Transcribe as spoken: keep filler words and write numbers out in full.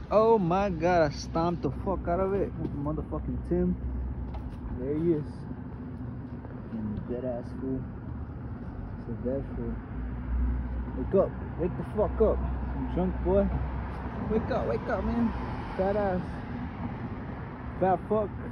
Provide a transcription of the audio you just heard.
Oh my god, I stomped the fuck out of it. Motherfucking Tim. There he is. Fucking dead ass fool. It's a dead fool. Wake up. Wake the fuck up. You drunk boy. Wake up, wake up, man. Fat ass. Fat fuck.